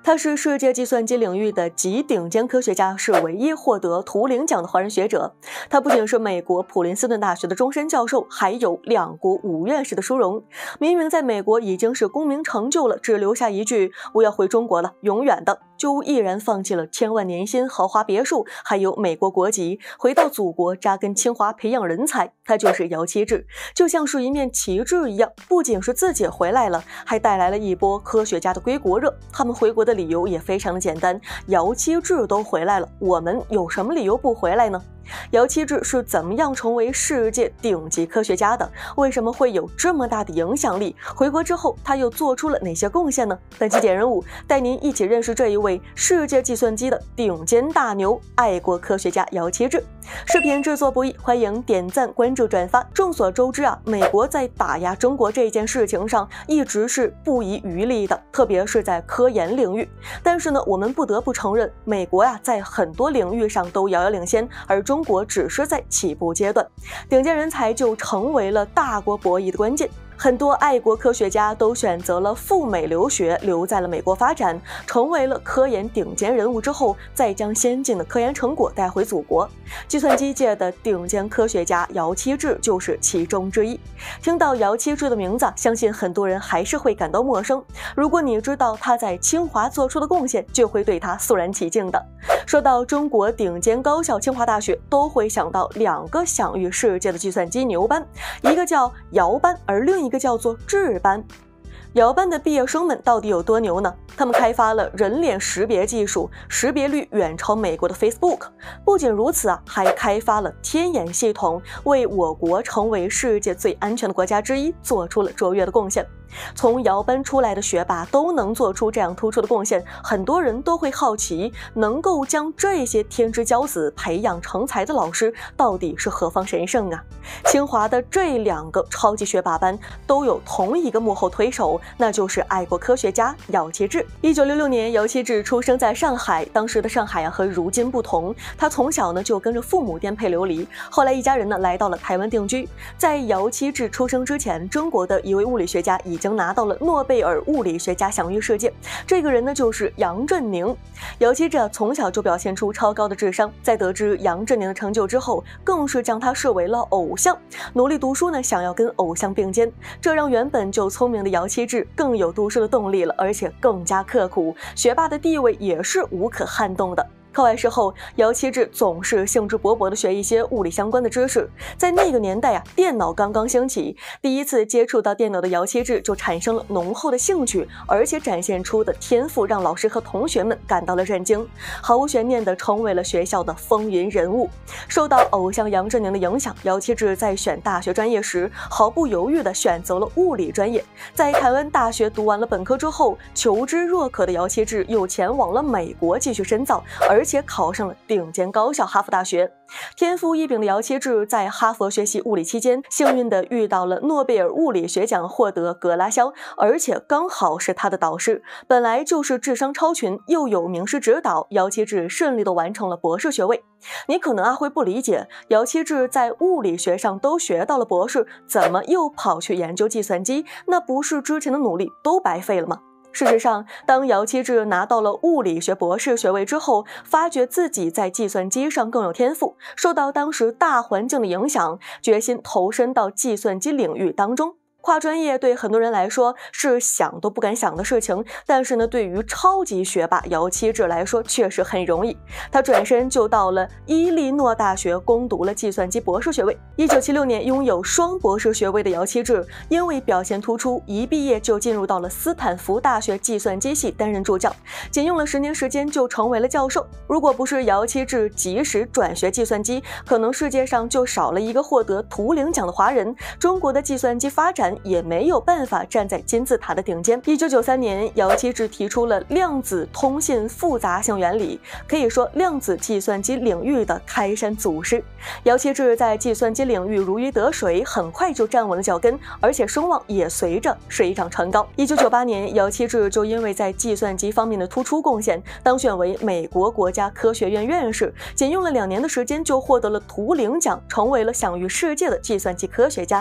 他是世界计算机领域的极顶尖科学家，是唯一获得图灵奖的华人学者。他不仅是美国普林斯顿大学的终身教授，还有2国5院士的殊荣。明明在美国已经是功名成就了，只留下一句“我要回中国了，永远的”，就毅然放弃了千万年薪、豪华别墅，还有美国国籍，回到祖国扎根清华培养人才。他就是姚期智，就像是一面旗帜一样，不仅是自己回来了，还带来了一波科学家的归国热。他们回国的理由也非常的简单，姚期智都回来了，我们有什么理由不回来呢？姚期智是怎么样成为世界顶级科学家的？为什么会有这么大的影响力？回国之后，他又做出了哪些贡献呢？本期点人物带您一起认识这一位世界计算机的顶尖大牛——爱国科学家姚期智。视频制作不易，欢迎点赞、关注、转发。众所周知啊，美国在打压中国这件事情上一直是不遗余力的，特别是在科研领域。但是呢，我们不得不承认，美国呀，在很多领域上都遥遥领先，而中国只是在起步阶段，顶尖人才就成为了大国博弈的关键。很多爱国科学家都选择了赴美留学，留在了美国发展，成为了科研顶尖人物之后，再将先进的科研成果带回祖国。计算机界的顶尖科学家姚期智就是其中之一。听到姚期智的名字，相信很多人还是会感到陌生。如果你知道他在清华做出的贡献，就会对他肃然起敬的。说到中国顶尖高校清华大学，都会想到2个享誉世界的计算机牛班，一个叫姚班，而另一个叫做智班。姚班的毕业生们到底有多牛呢？他们开发了人脸识别技术，识别率远超美国的 Facebook。不仅如此啊，还开发了天眼系统，为我国成为世界最安全的国家之一做出了卓越的贡献。从姚班出来的学霸都能做出这样突出的贡献，很多人都会好奇，能够将这些天之骄子培养成才的老师到底是何方神圣啊？清华的这2个超级学霸班都有同一个幕后推手，那就是爱国科学家姚期智。1966年，姚期智出生在上海，当时的上海和如今不同，他从小呢就跟着父母颠沛流离，后来一家人呢来到了台湾定居。在姚期智出生之前，中国的一位物理学家已经拿到了诺贝尔物理学家享誉世界，这个人呢就是杨振宁。姚期智从小就表现出超高的智商，在得知杨振宁的成就之后，更是将他视为了偶像，努力读书呢，想要跟偶像并肩，这让原本就聪明的姚期智更有读书的动力了，而且更加刻苦，学霸的地位也是无可撼动的。课外时候，姚期智总是兴致勃勃地学一些物理相关的知识。在那个年代啊，电脑刚刚兴起，第一次接触到电脑的姚期智就产生了浓厚的兴趣，而且展现出的天赋让老师和同学们感到了震惊，毫无悬念地成为了学校的风云人物。受到偶像杨振宁的影响，姚期智在选大学专业时毫不犹豫地选择了物理专业。在台湾大学读完了本科之后，求知若渴的姚期智又前往了美国继续深造，而且考上了顶尖高校哈佛大学。天赋异禀的姚期智在哈佛学习物理期间，幸运地遇到了诺贝尔物理学奖获得格拉肖，而且刚好是他的导师。本来就是智商超群，又有名师指导，姚期智顺利地完成了博士学位。你可能会不理解，姚期智在物理学上都学到了博士，怎么又跑去研究计算机？那不是之前的努力都白费了吗？事实上，当姚期智拿到了物理学博士学位之后，发觉自己在计算机上更有天赋，受到当时大环境的影响，决心投身到计算机领域当中。跨专业对很多人来说是想都不敢想的事情，但是呢，对于超级学霸姚期智来说确实很容易。他转身就到了伊利诺大学攻读了计算机博士学位。1976年，拥有双博士学位的姚期智，因为表现突出，一毕业就进入到了斯坦福大学计算机系担任助教，仅用了10年时间就成为了教授。如果不是姚期智及时转学计算机，可能世界上就少了一个获得图灵奖的华人，中国的计算机发展也没有办法站在金字塔的顶尖。1993年，姚期智提出了量子通信复杂性原理，可以说量子计算机领域的开山祖师。姚期智在计算机领域如鱼得水，很快就站稳了脚跟，而且声望也随着水涨船高。1998年，姚期智就因为在计算机方面的突出贡献，当选为美国国家科学院院士，仅用了2年的时间就获得了图灵奖，成为了享誉世界的计算机科学家。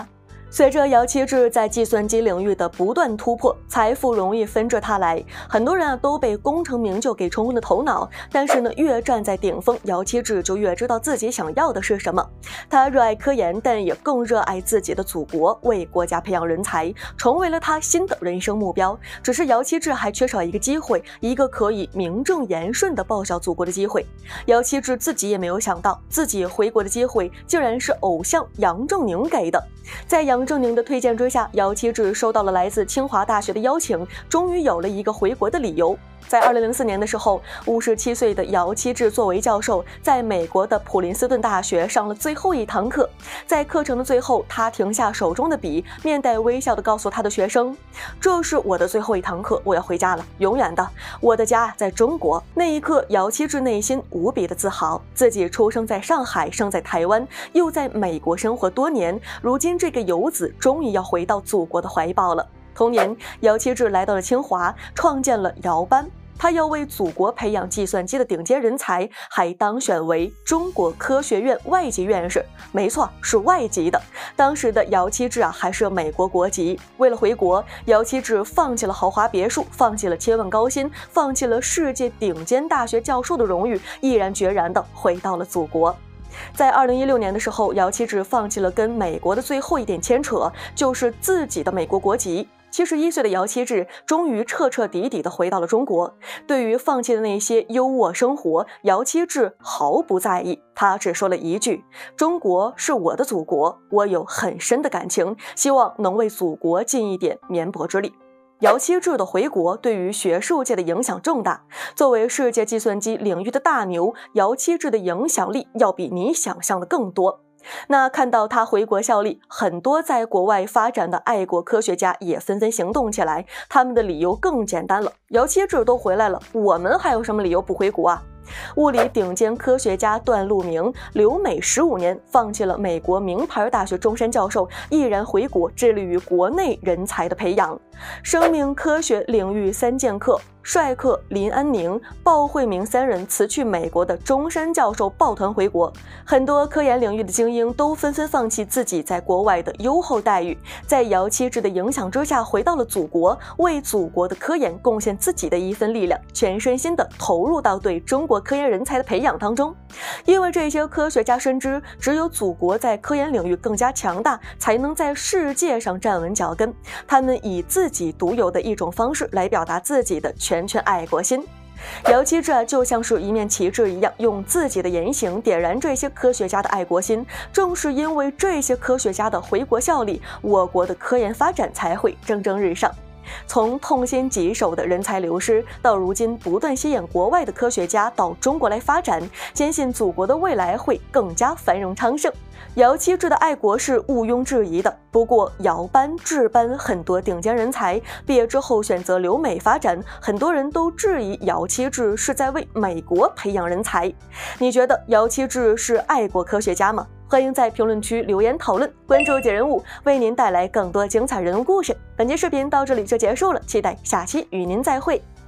随着姚期智在计算机领域的不断突破，财富容易纷至沓来，很多人都被功成名就给冲昏了头脑。但是呢，越站在顶峰，姚期智就越知道自己想要的是什么。他热爱科研，但也更热爱自己的祖国，为国家培养人才，成为了他新的人生目标。只是姚期智还缺少一个机会，一个可以名正言顺的报效祖国的机会。姚期智自己也没有想到，自己回国的机会竟然是偶像杨振宁给的。在杨振宁的推荐之下，姚期智收到了来自清华大学的邀请，终于有了一个回国的理由。在2004年的时候，57岁的姚期智作为教授，在美国的普林斯顿大学上了最后一堂课。在课程的最后，他停下手中的笔，面带微笑地告诉他的学生：“这是我的最后一堂课，我要回家了，永远的，我的家在中国。”那一刻，姚期智内心无比的自豪，自己出生在上海，生在台湾，又在美国生活多年，如今这个游子终于要回到祖国的怀抱了。同年，姚期智来到了清华，创建了姚班。他要为祖国培养计算机的顶尖人才，还当选为中国科学院外籍院士。没错，是外籍的。当时的姚期智还是美国国籍。为了回国，姚期智放弃了豪华别墅，放弃了千万高薪，放弃了世界顶尖大学教授的荣誉，毅然决然地回到了祖国。在2016年的时候，姚期智放弃了跟美国的最后一点牵扯，就是自己的美国国籍。71岁的姚期智终于彻彻底底地回到了中国。对于放弃的那些优渥生活，姚期智毫不在意，他只说了一句：“中国是我的祖国，我有很深的感情，希望能为祖国尽一点绵薄之力。”姚期智的回国对于学术界的影响重大。作为世界计算机领域的大牛，姚期智的影响力要比你想象的更多。那看到他回国效力，很多在国外发展的爱国科学家也纷纷行动起来。他们的理由更简单了：姚期智都回来了，我们还有什么理由不回国啊？物理顶尖科学家段路明留美15年，放弃了美国名牌大学终身教授，毅然回国，致力于国内人才的培养。生命科学领域3剑客帅克、林安宁、鲍慧明3人辞去美国的终身教授，抱团回国。很多科研领域的精英都纷纷放弃自己在国外的优厚待遇，在姚期智的影响之下，回到了祖国，为祖国的科研贡献自己的一份力量，全身心的投入到对中国科研人才的培养当中。因为这些科学家深知，只有祖国在科研领域更加强大，才能在世界上站稳脚跟。他们以自己独有的一种方式来表达自己的拳爱国心。姚期智就像是一面旗帜一样，用自己的言行点燃这些科学家的爱国心。正是因为这些科学家的回国效力，我国的科研发展才会蒸蒸日上。从痛心疾首的人才流失，到如今不断吸引国外的科学家到中国来发展，坚信祖国的未来会更加繁荣昌盛。姚期智的爱国是毋庸置疑的。不过姚班、智班很多顶尖人才毕业之后选择留美发展，很多人都质疑姚期智是在为美国培养人才。你觉得姚期智是爱国科学家吗？欢迎在评论区留言讨论，关注解人物，为您带来更多精彩人物故事。本期视频到这里就结束了，期待下期与您再会。